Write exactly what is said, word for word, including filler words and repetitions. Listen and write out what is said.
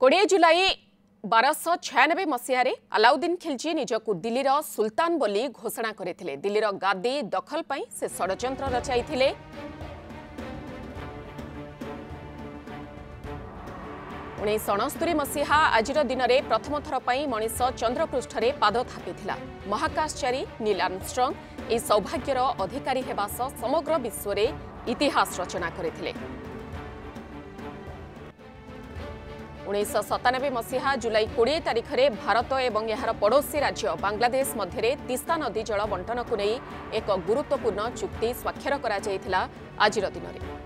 कोड़े जुलाई बारश छयानबे मसीह अलाउद्दीन खिलजी निजकू दिल्लीर सुल्तान बोली घोषणा करथिले। दिल्लीर गादी दखल पई से षडयंत्र रचाइथिले। उन्नीस अणस्तरी मसीहा आज दिन में प्रथम थर पर मनीष चंद्रपृष्ठरे पाद थापिथिला। महाकाशचारी नील आर्मस्ट्रंग ए सौभाग्यर अधिकारी हेबा सह समग्र विश्व रे इतिहास रचना करथिले। उन्नीस सतानबे मसीहा जुलाई कोड़े तारिख में भारत और यार पड़ोसी राज्य बांग्लादेश मध्य तीस्ता नदी जल बंटन को नहीं एक गुरुत्वपूर्ण चुक्ति स्वाक्षर करा जायथिला आजिर दिन में।